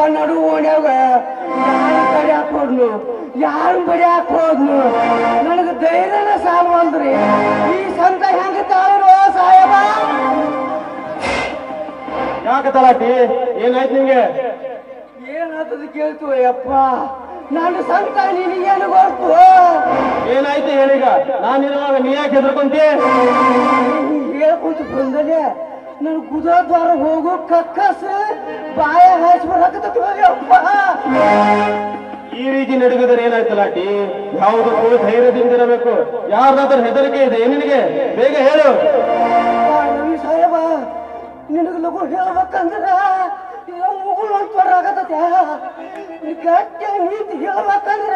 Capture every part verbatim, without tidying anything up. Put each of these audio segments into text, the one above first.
ನಡು ಓಣ್ಯಾಗ ಯಾರು ಕಡಿಯಾಕ ಹೋದ್ನು ಯಾರು ಬಡಿಯಾಕ ಹೋದ್ನು ನನಗ ಧೈರ್ಯನ ಸಾಲ್ವಲ್ರಿ. ಈ ಸಂತ ಹೆಂಗ ತಾಳ್ರೋ ಸಾಹೇಬ? ಯಾಕ ತಲಾಟಿ ಏನಾಯ್ತು ನಿಂಗೆ? ಏನಾತದ ಕೇಳ್ತು ಯಪ್ಪ, ನಾನು ಸಂತ ನಿನಗೇನು ಗೊತ್ತು? ಏನಾಯ್ತು ಹೇಳೀಗ? ನಾನಿರುವಾಗ ನೀ ಯಾಕೆ ಹೆದರ್ಕೊಂತೀಯ? ಹೇಳ್ಕೊಂತ ಬಂದಲೆ ನನ್ ಗುದದ್ವಾರ ಹೋಗೋ ಕಕ್ಕಸ್ ಬಾಯ ಹಾಸಿ ಬರಕತ್ತಪ್ಪ. ಈ ರೀತಿ ನಡುಗಿದ್ರೆ ಏನಾಯ್ತು ಲಾಟಿ? ಯಾವುದಕ್ಕೂ ಧೈರ್ಯದಿಂದಿರಬೇಕು. ಯಾರಾದ್ರೂ ಹೆದರಿಕೆ ಇದೆ ನಿನಗೆ? ಬೇಗ ಹೇಳು. ರವಿ ಸಾಹೇಬ, ನಿನಗ ಲಗು ಹೇಳ್ಬೇಕಂದ್ರ ಮುಗುಳು ಅಂತ ಬರಾಕತ್ತ. ಗಟ್ಟಿ ನೀತಿ ಹೇಳ್ಬೇಕಂದ್ರ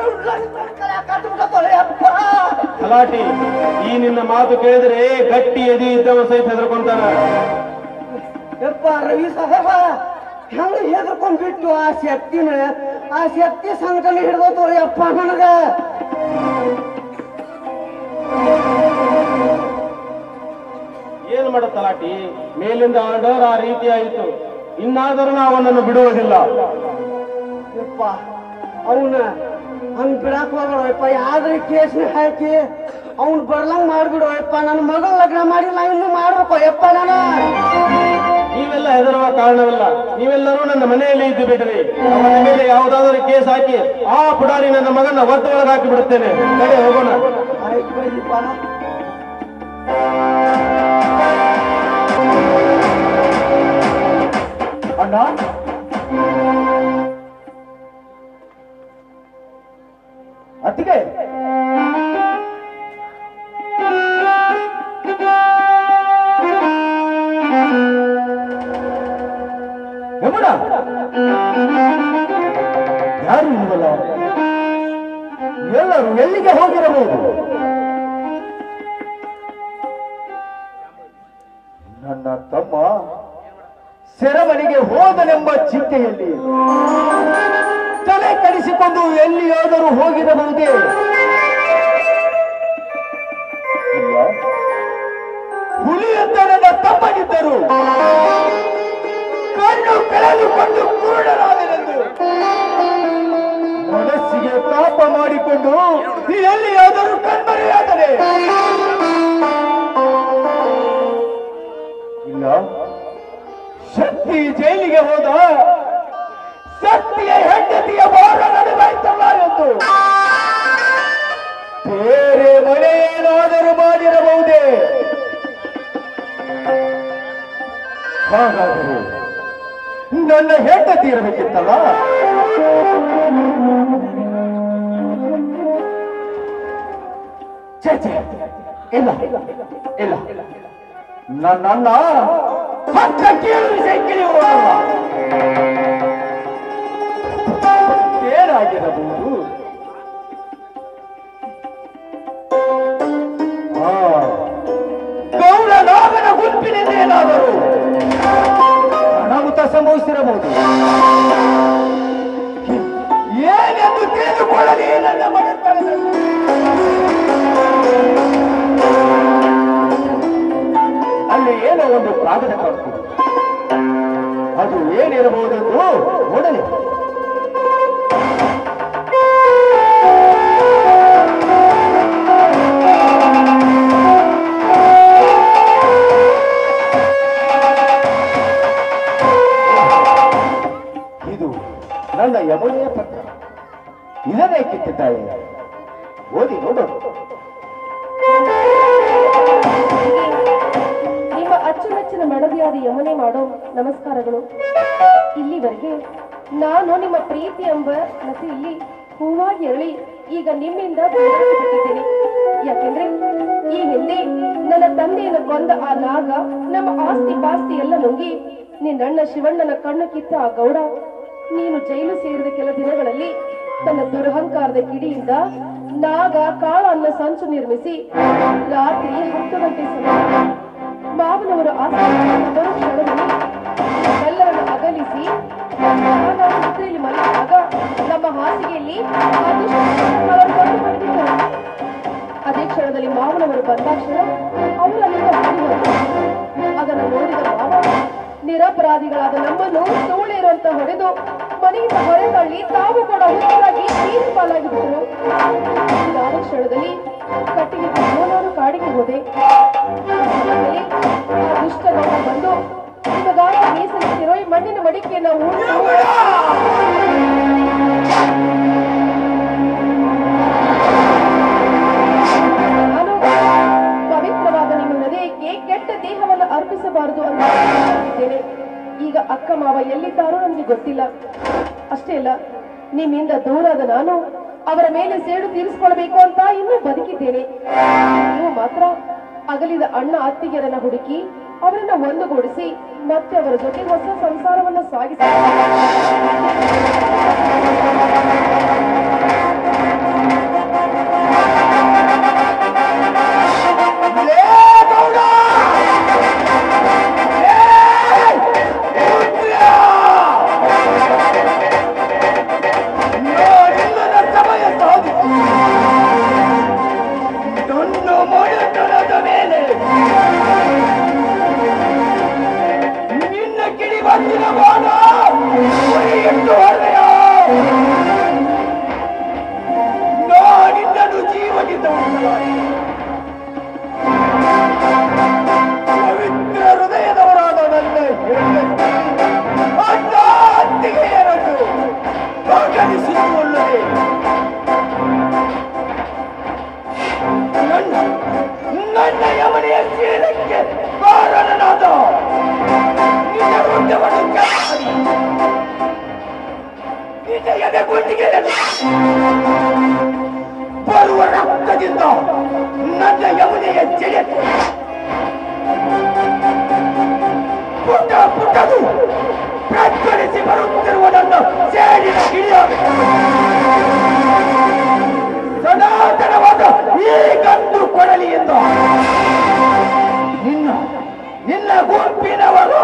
ತಲಾಟಿ, ಈ ನಿನ್ನ ಮಾತು ಕೇಳಿದ್ರೆ ಗಟ್ಟಿ ಎದಿ ಇದ್ದವ ಸಹಿತ ಹೆದರ್ಕೊಂತಾನ. ಯಪ್ಪ ರವಿ ಸಾಹೇಬ, ಹೆಂಗ ಹೆದರ್ಕೊಂಡ್ಬಿಟ್ಟು ಆ ಶಕ್ತಿನ ಆ ಶಕ್ತಿ ಸಂಕಟ ಹಿಡ್ದೋತು ಯಪ್ಪ ನನಗ. ಏನ್ ಮಾಡ ತಲಾಟಿ? ಮೇಲಿಂದ ಆರ್ಡರ್ ಆ ರೀತಿ ಆಯಿತು. ಇನ್ನಾದರೂ ನಾವು ಅವನನ್ನು ಬಿಡುವುದಿಲ್ಲ. ಯಪ್ಪ ಅವನ ಹಂಗ್ ಬಿಡಾಕ್ ಹೋಗ್ಬೇಡಪ್ಪ. ಯಾವ್ದ್ರ ಕೇಸ್ನ ಹಾಕಿ ಅವ್ನ್ ಬರ್ಲಂಗ್ ಮಾಡ್ಬಿಡು ಯಪ್ಪ. ನನ್ನ ಮಗಳ ಲಗ್ನ ಮಾಡಿಲ್ಲ, ಇನ್ನು ಮಾಡ್ಬೇಕು ಯಪ್ಪ. ನಾನು ನೀವೆಲ್ಲ ಹೆದರುವ ಕಾರಣವಿಲ್ಲ. ನೀವೆಲ್ಲರೂ ನನ್ನ ಮನೆಯಲ್ಲಿ ಇದ್ದು ಬಿಡ್ರಿ. ಅವನ ಮೇಲೆ ಯಾವುದಾದರೂ ಕೇಸ್ ಹಾಕಿ ಆ ಪುಡಾರಿ ನನ್ನ ಮಗನ ಒದ್ದು ಒಳಗೆ ಹಾಕಿ ಬಿಡುತ್ತೇನೆ. ಕಡೆ ಹೋಗೋಣ. ಆಯ್ತು ಬೈಲಿಪ್ಪ. ಅಣ್ಣ, ಅತ್ತಿಗೆ, ಯಮುನ, ಯಾರು ಇಲ್ವಲ್ಲ? ಎಲ್ಲರೂ ಎಲ್ಲಿಗೆ ಹೋಗಿರಬಹುದು? ನನ್ನ ತಮ್ಮ ಸೆರೆಮನೆಗೆ ಹೋದನೆಂಬ ಚಿಂತೆಯಲ್ಲಿ ತಲೆ ಕಡಿಸಿಕೊಂಡು ಎಲ್ಲಿಯಾದರೂ ಹೋಗಿರಬಹುದೇ? ಇಲ್ಲ, ಹುಲಿಯಂತ ನನ್ನ ತಮ್ಮನಿದ್ದರು ಕಣ್ಣು ಕಳೆದುಕೊಂಡು ಕುರುಡರಾದನೆಂದು ಮನಸ್ಸಿಗೆ ತಾಪ ಮಾಡಿಕೊಂಡು ಎಲ್ಲಿಯಾದರೂ ಕಣ್ಮರೆಯಾದರೆ? ಇಲ್ಲ, ಶಕ್ತಿ ಜೈಲಿಗೆ ಹೋದ ಶಕ್ತಿಯ ಹೆಂಡತಿಯ ಬಾರ ನಡೆದಾಯ್ತಲ್ಲ ಎಂದು ಬೇರೆ ಮನೆ ಏನಾದರೂ ಮಾಡಿರಬಹುದೇ? ಹಾಗಾದರೆ ನನ್ನ ಹೆಂಡತಿ ಇರಬೇಕಿತ್ತಲ್ಲ? ಛೇ ಛೇ, ಇಲ್ಲ ಇಲ್ಲ, ನನ್ನನ್ನ ಹಕ್ಕ ಕೇಳಿ ಸೈಕಲಿ ಹೋಗಲ್ಲ. ಏನಾಗಿರಬಹುದು? ಗೌರನಾಗನ ಗುಂಪಿನಿಂದ ಏನಾದರೂ ಅನಾಹುತ ಸಂಭವಿಸಿರಬಹುದು. ಏನೆಂದು ತಿಳಿದುಕೊಳ್ಳಲಿ ನನ್ನ ಮನೆತನದಲ್ಲಿ. ಅಲ್ಲಿ ಏನೋ ಒಂದು ಕಾಗದ ಕಾಣ್ತದೆ. ಅದು ಏನಿರಬಹುದೆಂದು ನೋಡಲಿ. ಇದು ನನ್ನ ಯಮುನೆಯ ಪತ್ರ. ಇದನ್ನೇ ಕಿತ್ತಿದ್ದಾಳೆ. ಓದಿ ನೋಡು. ನಿಮ್ಮ ಅಚ್ಚುಮೆಚ್ಚಿನ ಮಡದಿಯಾದ ಯಮುನೆ ಮಾಡೋ ನಮಸ್ಕಾರಗಳು. ಇಲ್ಲಿವರೆಗೆ ನಾನು ನಿಮ್ಮ ಪ್ರೀತಿ ಎಂಬ ನಸಿಯಲ್ಲಿ ಹೂವಾಗಿ ಅರಳಿ ಈಗ ನಿಮ್ಮಿಂದ ಬಿಟ್ಟಿದ್ದೇನೆ. ಯಾಕೆಂದ್ರೆ ಈ ಹಿಂದೆ ನನ್ನ ತಂದೆಯನ್ನು ಕೊಂದ ಆ ನಾಗ ನಮ್ಮ ಆಸ್ತಿ ಪಾಸ್ತಿ ಎಲ್ಲ ನುಂಗಿ ನಿನ್ನಣ್ಣ ಶಿವಣ್ಣನ ಕಣ್ಣು ಕಿತ್ತ ಆ ಗೌಡ ನೀನು ಜೈಲು ಸೇರಿದ ಕೆಲ ದಿನಗಳಲ್ಲಿ ತನ್ನ ದುರಹಂಕಾರದ ಕಿಡಿಯಿಂದ ನಾಗ ಕಾಳ ಅನ್ನ ಸಂಚು ನಿರ್ಮಿಸಿ ರಾತ್ರಿ ಹತ್ತು ಗಂಟೆ ಸಮಯ ಮಾವನವರು ಆಸ್ತಿ ಬರೋ ಕ್ಷಣದಲ್ಲಿ ಎಲ್ಲರನ್ನು ಅಗಲಿಸಿ ರಾತ್ರಿಯಲ್ಲಿ ಮಲಗಿದಾಗ ನಮ್ಮ ಹಾಸಿಗೆಯಲ್ಲಿ ಅದೇ ಕ್ಷಣದಲ್ಲಿ ಮಾವನವರು ಬಂದಾಕ್ಷಣ ಅವರಲ್ಲಿಂದ ಓಡಿ ಬಂದರು. ಅದನ್ನು ನೋಡಿದ ಮಾವ ನಿರಪರಾಧಿಗಳಾದ ನಮ್ಮನ್ನು ಸೂಳಿರುವಂತ ಹೊಡೆದು ಮನೆಯಿಂದ ಹೊರೆ ತಳ್ಳಿ ತಾವು ಕೂಡ ಹುಚ್ಚಾಗಿ ನೀರು ಪಾಲಾಗಿ ಬಿಟ್ಟರು. ಆ ಕ್ಷಣದಲ್ಲಿ ಕಟ್ಟಿಗೆ ನಾನು ಕಾಡಿಗೆ ಹೋದೆ. ಆ ದುಷ್ಟಗೌಡ ಬಂದು ನಿಮಗಾಗಿ ಮೀಸಲಿಟ್ಟಿರೋ ಈ ಮಣ್ಣಿನ ಮಡಿಕೆಯನ್ನು ಉಂಟು ನಾನು ಪವಿತ್ರವಾದ ನಿಮ್ಮ ಹೃದಯಕ್ಕೆ ಕೆಟ್ಟ ದೇಹವನ್ನು ಅರ್ಪಿಸಬಾರದು ಅಂತ ಹೇಳಿದ್ದೇನೆ. ಈಗ ಅಕ್ಕ ಮಾವ ಎಲ್ಲಿದ್ದಾರೋ ನನಗೆ ಗೊತ್ತಿಲ್ಲ. ಅಷ್ಟೇ ಅಲ್ಲ, ನಿಮ್ಮಿಂದ ದೂರಾದ ನಾನು ಅವರ ಮೇಲೆ ಸೇಡು ತೀರಿಸಿಕೊಳ್ಬೇಕು ಅಂತ ಇನ್ನೂ ಬದುಕಿದ್ದೇನೆ. ನೀವು ಮಾತ್ರ ಅಗಲಿದ ಅಣ್ಣ ಅತ್ತಿಗೆಯರನ್ನ ಹುಡುಕಿ ಅವರನ್ನ ಒಂದುಗೂಡಿಸಿ ಮತ್ತೆ ಅವರ ಜೊತೆ ಹೊಸ ಸಂಸಾರವನ್ನ ಸಾಗಿಸ ಪವಿತ್ರ ಹೃದಯದವರಾದ ನನ್ನ ಅತ್ತಿಗೆಯರನ್ನು ಗಮನಿಸಿಕೊಳ್ಳದೆ ನನ್ನ ನನ್ನ ಯಮನೆಯ ಜೀವನಕ್ಕೆ ಕಾರಣನಾದ ನಿನ್ನ ವೃತ್ತವನ್ನು ಕಾಪಾಡಿ ನಿನ್ನ ಎದೆ ಗುಂಡಿಗೆ ಬರುವ ರಕ್ತದಿಂದ ನನ್ನ ಯಮನೆಯ ಜಡೆ ಪುಟ್ಟ ಪುಟ್ಟದು ಪ್ರಜ್ವಲಿಸಿ ಬರುತ್ತಿರುವುದನ್ನು ಸೇಡಿನ ಹಿಡಿಯಬೇಕು. ಸನಾತನವಾದ ಈ ಗಂಡು ಕೊಡಲಿಯಿಂದ ನಿನ್ನ ನಿನ್ನ ಗುಂಪಿನವರು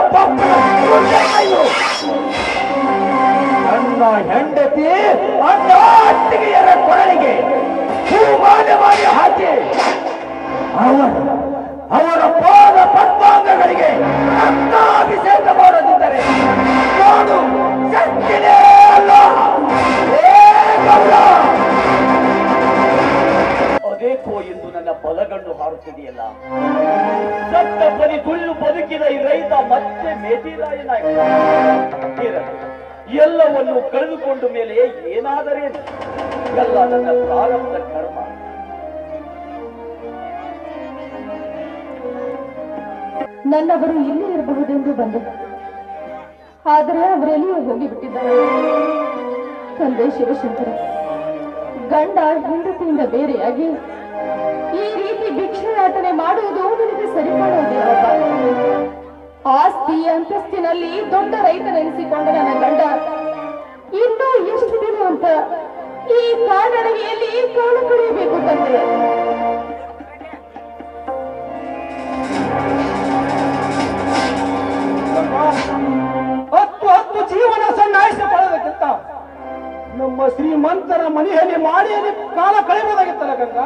ನನ್ನ ಹೆಂಡತಿ ಅಣ್ಣ ಅತ್ತಿಗೆಯರ ಕೊಡಲಿಗೆ ಹೂಮಾನ ಮಾಡಿ ಹಾಕಿ ಅವರು ಅವರ ಪಾದ ಪದ್ಮಾಂಗಗಳಿಗೆ ರಕ್ತಾಭಿಷೇಕ ಮಾಡದಿದ್ದರೆ ನಾನು ಸತ್ತಿನೇ ಅಲ್ಲ. ಅದೇಕೋ ಎಂದು ನನ್ನ ಬಲಗಣ್ಣು ಹಾರುತ್ತಿದೆಯಲ್ಲ. ಸತ್ತ ಪರಿ ತುಳ್ಳು ಬದುಕಿದ ಈ ರೈತ ಮತ್ತೆ ಮೇಟಿರಾಯನಾಗಿ ಎಲ್ಲವನ್ನು ಕಳೆದುಕೊಂಡ ಮೇಲೆ ಏನಾದರೇನು? ಎಲ್ಲ ನನ್ನ ಪ್ರಾರಬ್ಧ ಕರ್ಮ. ನನ್ನವರು ಇಲ್ಲಿ ಇರಬಹುದೆಂದು ಬಂದೆ, ಆದರೆ ಅವರೆಲ್ಲಿಯೂ ಹೋಗಿಬಿಟ್ಟಿದ್ದಾರೆ. ತಂದೆ ಶಿವಶಂಕರ ಗಂಡ ಹೆಂಡತಿಯಿಂದ ಬೇರೆಯಾಗಿ ಈ ರೀತಿ ಭಿಕ್ಷಾಟನೆ ಮಾಡುವುದು ನನಗೆ ಸರಿಪಡುವುದಿಲ್ಲಪ್ಪ. ಆಸ್ತಿ ಅಂತಸ್ತಿನಲ್ಲಿ ದೊಡ್ಡ ರೈತನೆನಿಸಿಕೊಂಡ ನನ್ನ ಗಂಡ ಇನ್ನೂ ಎಷ್ಟು ದಿನ ಅಂತ ಈ ಕಾಡಡವಿಯಲ್ಲಿ ಕಾಲ ಕಳೆಯಬೇಕು ತಂದೆ. ಹತ್ತು ಹತ್ತು ಜೀವನ ಸನ್ನಾಯಿಸಿಕೊಳ್ಳೋದಕ್ಕಿಂತ ನಮ್ಮ ಶ್ರೀಮಂತರ ಮನೆಯಲ್ಲಿ ಮಾಡಿಯಲ್ಲಿ ಕಾಲ ಕಳೆಯಬಹುದಾಗಿತ್ತಲ್ಲ ಗಂಗಾ.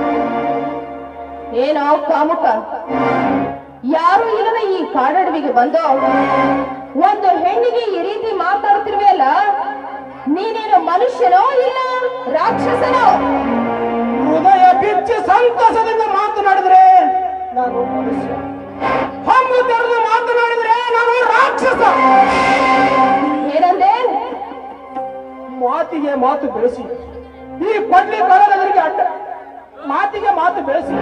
ಏನೋ ಕಾಮುಕ, ಯಾರು ಇಲ್ಲದ ಈ ಕಾಡಡವಿಗೆ ಬಂದು ಒಂದು ಹೆಣ್ಣಿಗೆ ಈ ರೀತಿ ಮಾತಾಡ್ತಿರ್ವೆಯಲ್ಲ, ನೀನೇನು ಮನುಷ್ಯನೋ ಇಲ್ಲ ರಾಕ್ಷಸನೋ? ಹೃದಯ ಬಿಚ್ಚಿ ಸಂತಸದಿಂದ ಮಾತನಾಡಿದ್ರೆ ನಾನು ಮನುಷ್ಯ, ಹಮ್ಮು ತೆರೆದು ಮಾತನಾಡಿದ್ರೆ ನಾನು ರಾಕ್ಷಸ. ಏನಂದೆ? ಮಾತಿಗೆ ಮಾತು ಬೆಳೆಸಿ ಈ ಕೊಡ್ಲಿ ಕಾಲದವರಿಗೆ ಅಡ್ಡ ಮಾತಿಗೆ ಮಾತು ಬೆಳೆಸಿ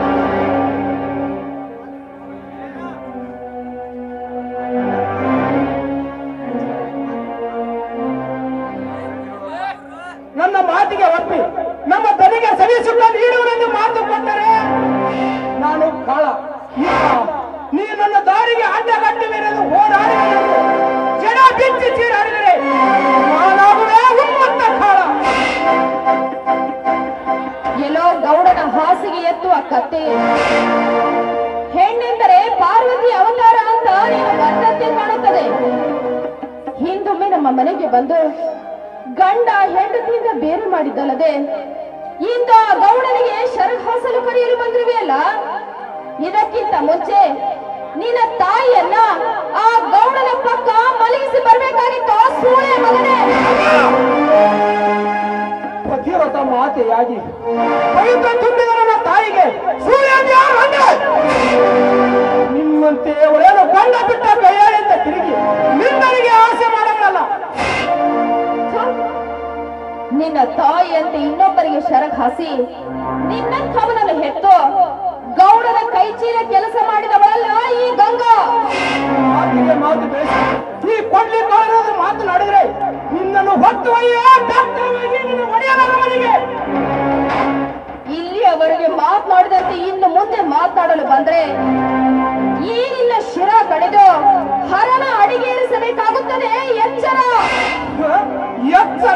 ನನ್ನ ಮಾತಿಗೆ ಒಪ್ಪಿ ನಮ್ಮ ತಲೆಗೆ ಸವಿಸುತ್ತ ನೀಡುವುದನ್ನು ಮಾತು ಕೊಟ್ಟರೆ ನಾನು ಕಾಳ. ನೀ ನನ್ನ ದಾರಿಗೆ ಅಡ್ಡಗಟ್ಟಿವೆಂದು ಹೋರಾಡಿದರೆ ಜನ ಬಿಚ್ಚಿ ಚೀರಾಡಿದರೆ ನಾನಾಗುವೆ ಉನ್ಮತ್ತ ಕಾಳ. ಎಲ್ಲೋ ಗೌಡನ ಹಾಸಿಗೆ ಎತ್ತುವ ಕತ್ತೆ. ಹೆಣ್ಣೆಂದರೆ ಪಾರ್ವತಿ ಅವತಾರ ಅಂತ ನೀನು ಬಂದಂತೆ ಕಾಣುತ್ತದೆ. ಹಿಂದೊಮ್ಮೆ ನಮ್ಮ ಮನೆಗೆ ಬಂದು ಗಂಡ ಹೆಂಡತಿಯಿಂದ ಬೇರೆ ಮಾಡಿದ್ದಲ್ಲದೆ ಇಂದ ಗೌಡನಿಗೆ ಶರಗ್ ಹಾಸಲು ಕರೆಯಲು ಬಂದಿರುವೆಯಲ್ಲ, ಇದಕ್ಕಿಂತ ಮುಂಚೆ ನಿನ್ನ ತಾಯಿಯನ್ನ ಆ ಗೌಡನ ಪಕ್ಕ ಮಲಗಿಸಿ ಬರ್ಬೇಕಾಗಿತ್ತು ಸೂಳೆ ಮಗನೇ. ಪತಿವ್ರತ ಮಾತೆಯಾಗಿ ಪವಿತ್ರ ತುಂಬಿದ ನನ್ನ ತಾಯಿಗೆ ಸೂಳೆ ನಿಮ್ಮಂತೆ ಒಳ್ಳೆಯ ಗಂಡ ಬಿಟ್ಟ ಕೈಯಾಳಿಂದ ತಿರುಗಿ ನಿನ್ನರಿಗೆ ಆಸೆ ಮಾಡಲ್ಲ. ನಿನ್ನ ತಾಯಿಯಂತೆ ಇನ್ನೊಬ್ಬರಿಗೆ ಶರಕ್ ಹಾಸಿ ನಿನ್ನಂಥವನನ್ನು ಹೆತ್ತು ಗೌಡನ ಕೈ ಚೀಲ ಕೆಲಸ ಮಾಡಿದವಳಲ್ಲ ಈ ಗಂಗಾ. ಮಾತಿಗೆ ಮಾತು ಬೆಳೆಸಿ ಈ ಕೊಡ್ಲಿ ಕಾಲದ ಮಾತನಾಡಿದ್ರೆ ನಿನ್ನನ್ನು ಹೊತ್ತು ಒಡೆಯನಿಗೆ ಇಲ್ಲಿಯವರೆಗೆ ಮಾತನಾಡಿದಂತೆ ಇನ್ನು ಮುಂದೆ ಮಾತನಾಡಲು ಬಂದ್ರೆ ಈ ನಿನ್ನ ಶಿರ ಕಡಿದು ಹರನ ಅಡಿಗೇರಿಸಬೇಕಾಗುತ್ತದೆ. ಎಚ್ಚರ ಎಚ್ಚರ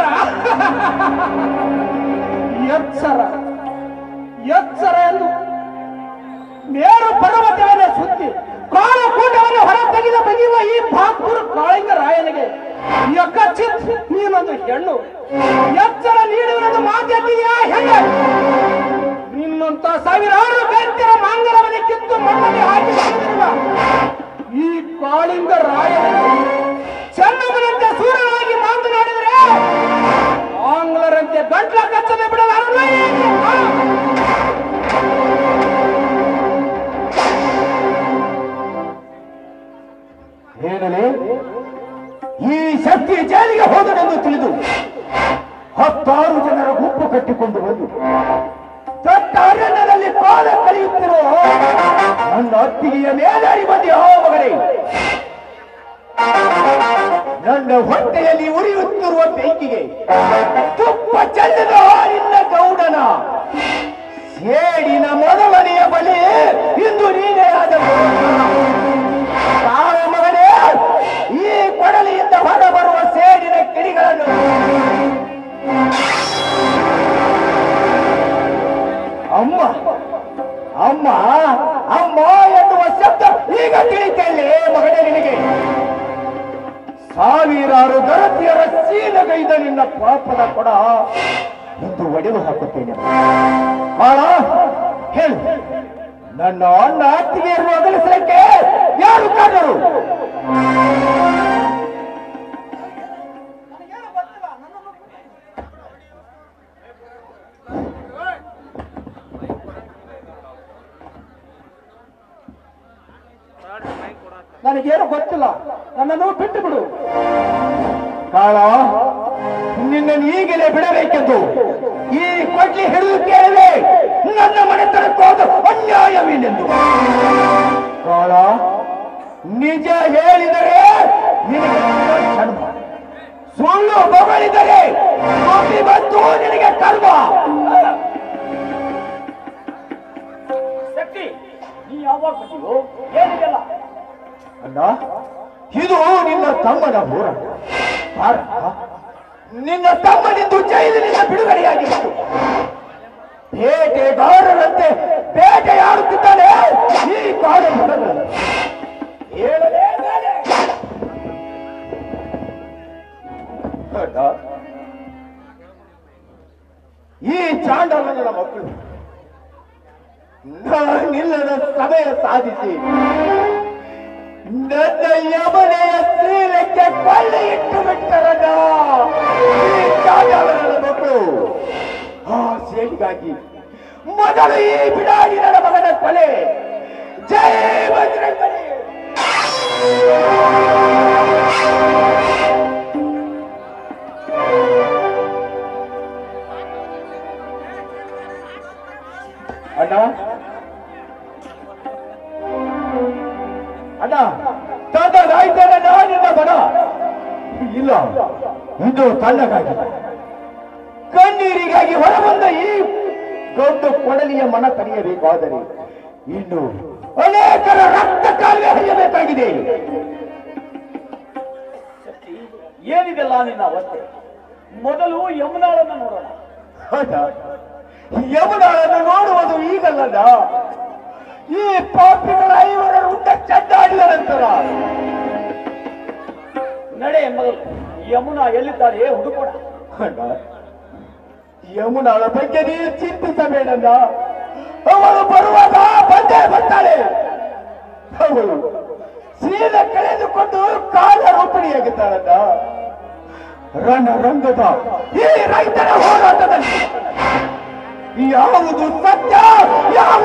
ಎಚ್ಚರ ಎಚ್ಚರ ಎಂದು ಮೇರು ಪರ್ವತವನ್ನು ಸುತ್ತಿ ಕಾಲಕೂಟವನ್ನು ಹೊರ ತೆಗೆದ ಬಗೆಯುವ ಈ ಭಾಗ್ಪುರ ಕಾಳಿಂಗ ರಾಯನಿಗೆ ಯಕಚಿತ್ ನೀನೊಂದು ಹೆಣ್ಣು ಎಚ್ಚರ ನೀಡುವುದು ಮಾತೆತ್ತಿದೆಯಾ ಹೆಣ್ಣು? ನಿನ್ನಂತ ಸಾವಿರಾರು ಗಂಟೆಯ ಮಾಂಗಲವನ್ನೇ ಕಿತ್ತು ಮಣ್ಣಲ್ಲಿ ಹಾಕಿ ಬಂದಿರುವ ಈ ಕಾಳಿಂಗ ರಾಯನಿಗೆ ಚೆನ್ನಮ್ಮನಂತೆ ಸೂರ್ಯನಾಗಿ ಮಾತನಾಡಿದರೆ ಆಂಗ್ಲರಂತೆ ಗಂಟ್ಲ ಕಚ್ಚದೆ ಬಿಡಲಾರಲ್ಲ. ಹೇಳಲೇ ಈ ಶಕ್ತಿ ಜೈಲಿಗೆ ಹೋದನೆಂದು ತಿಳಿದು ಹತ್ತಾರು ಜನರ ಗುಂಪು ಕಟ್ಟಿಕೊಂಡು ಬಂದು ದೊಡ್ಡ ಅರಣ್ಯದಲ್ಲಿ ಕಾಲ ಕಳೆಯುತ್ತಿರುವ ನನ್ನ ಅತ್ತಿಗೆಯ ಮೇಲಾಡಿ ಬಂದಿ ಆ ಮಗನೇ, ನನ್ನ ಹೊಟ್ಟೆಯಲ್ಲಿ ಉರಿಯುತ್ತಿರುವ ಬೆಂಕಿಗೆ ತುಪ್ಪ ಚೆಲ್ಲದ ನಿನ್ನ ಗೌಡನ ಸೇಡಿನ ಮೊದಲನೆಯ ಬಲಿ ಇಂದು ನೀನೇ ಆದವು. ತಾವ ಮಗನೇ, ಈ ಕೊಡಲಿಯಿಂದ ಹೊರ ಬರುವ ಸೇಡಿನ ಕಿಡಿಗಳನ್ನು ಅಮ್ಮ ಅಮ್ಮ ಅಮ್ಮ ಎನ್ನುವ ಶಬ್ದ ಈಗ ತಿಳಿತೇನೆ ಮಗನೇ ನಿನಗೆ. ಸಾವಿರಾರು ಗರತಿಯರ ಸೀನಗೈದ ನಿನ್ನ ಪಾಪದ ಕೊಡ ಎಂದು ಒಡೆದು ಹಾಕುತ್ತೇನೆ. ಬಾಳ ಹೇಳು, ನನ್ನ ಅಣ್ಣ ಅತ್ತಿಗೆಯನ್ನು ಅಗಲಿಸಲಿಕ್ಕೆ ಯಾರು ಕಾದರು? ನನಗೇನು ಗೊತ್ತಿಲ್ಲ, ನನ್ನನ್ನು ಬಿಟ್ಟು ಬಿಡು. ಕಾಳ, ನಿನ್ನನ್ನು ಈಗಲೇ ಬಿಡಬೇಕೆಂದು ಈ ಕೊಡ್ಲಿ ಹಿಡಿದು ಕೇಳಿದೆ. ನನ್ನ ಮನೆತನಕ್ಕೋದು ಅನ್ಯಾಯವೇನೆಂದು. ಕಾಳ, ನಿಜ ಹೇಳಿದರೆ ನಿನಗೆ ಕರ್ಮ, ಸುಳ್ಳು ಬಗಳಿದರೆ ಬಂತು ನಿನಗೆ ಕರ್ಮ. ಶಕ್ತಿ, ನೀ ಯಾವಾಗ ಬಂದಿಯೋ ಏನಿದೆಲ್ಲ? ಅಲ್ಲ, ಇದು ನಿನ್ನ ತಮ್ಮನ ಹೋರಾಟ. ನಿನ್ನ ತಮ್ಮನಿಂದು ಜೈಲಿನಿಂದ ಬಿಡುಗಡೆಯಾಗಿತ್ತು. ಬೇಟೆಗಾರರಂತೆ ಬೇಟೆಯಾಡುತ್ತಿದ್ದಾನೆ ಈ ಕಾಡು ಮಗನಲ್ಲಿ. ಹೇಳಲೇ ಬೇಡ. ಈ ಚಾಂಡಾಲನ ಮಕ್ಕಳು ನಾನಿಲ್ಲದ ಸಮಯ ಸಾಧಿಸಿ ನನ್ನ ಯಮನೆಯ ಶ್ರೀಲಕ್ಕೆ ಕೊಳ್ಳೆ ಇಟ್ಟು ಬಿಟ್ಟರನ ಈ ಚಾಂಡಾಲನ ಮಕ್ಕಳು. ಆ ಸೇಡಿಗಾಗಿ ಮೊದಲು ಈ ಬಿಡಾಡಿ ನನ್ನ ಮಗನ ಕೊಲೆ. ಜೈ ಬಜರಂಗಬಲಿ. ಅಣ್ಣ ಅಣ್ಣ ತಂದಾಯ್ತೇನೆ ನಾನಿನ್ನ ಬಡ ಇಲ್ಲ, ಇದು ತಣ್ಣಗಾಗಿ ಕಣ್ಣೀರಿಗಾಗಿ ಹೊರಬಂದ ಈ ದೊಡ್ಡ ಕೊಡಲಿಯ ಮನ ತಡೆಯಬೇಕಾದರೆ ಇನ್ನು ಅನೇಕರ ರಕ್ತ ಕಾಲುವೆ ಹರಿಯಬೇಕಾಗಿದೆ. ಏನಿದೆಲ್ಲ ನಿನ್ನ ಅವಸ್ಥೆ? ಮೊದಲು ಯಮುನಾಳನ್ನು ನೋಡೋಣ. ಯಮುನಾಳನ್ನು ನೋಡುವುದು ಈಗಲ್ಲ, ಈ ಪಾಪಿಗಳ ಐವರ ಉಂಡ ಚಡ್ಡಾಡಿದ ನಂತರ. ನಡೆ ಮೊದಲು ಯಮುನಾ ಎಲ್ಲಿದ್ದಾಳೆ ಹುಡುಕೋಣ. ಯಮುನಾಳ ಬಗ್ಗೆ ನೀನು ಚಿಂತಿಸಬೇಡಲ್ಲ, ಅವಳು ಬರುವಾಗ ಬಂದೇ ಬರ್ತಾಳೆ. ಅವಳು ಸೀದ ಕಳೆದುಕೊಂಡು ಕಾಲ ರೂಪಣಿಯಾಗಿದ್ದಾಳಲ್ಲ. ರಣರಂಗದ ಈ ರೈತರ ಹೋರಾಟದಲ್ಲಿ ಯಾವುದು ಸತ್ಯ,